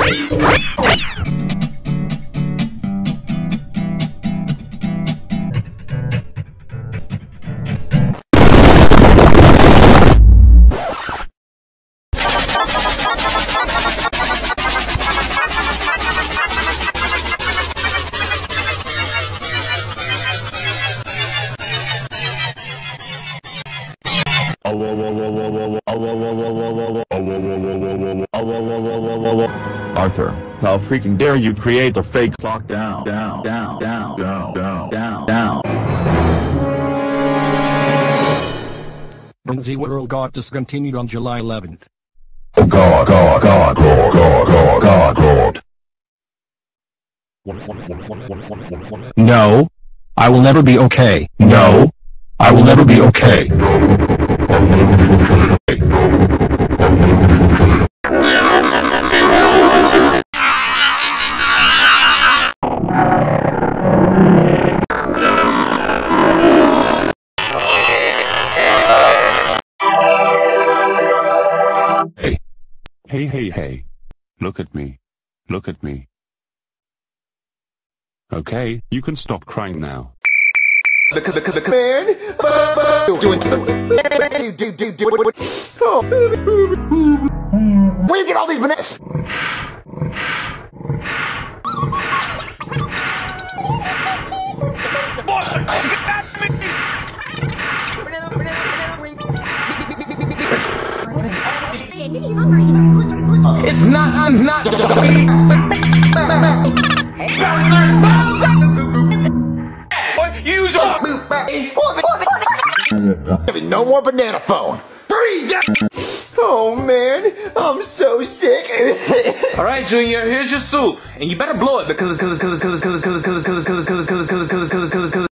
Arthur, how freaking dare you create a fake clock down. The World got discontinued on July 11th. God. No. I will never be okay. No. I will never be okay. Hey. Look at me. Okay, you can stop crying now. Man, where you get all these bananas? It's not, I'm not use no more banana phone. Freeze! Oh man, I'm so sick. Alright, Junior, here's your soup. And you better blow it because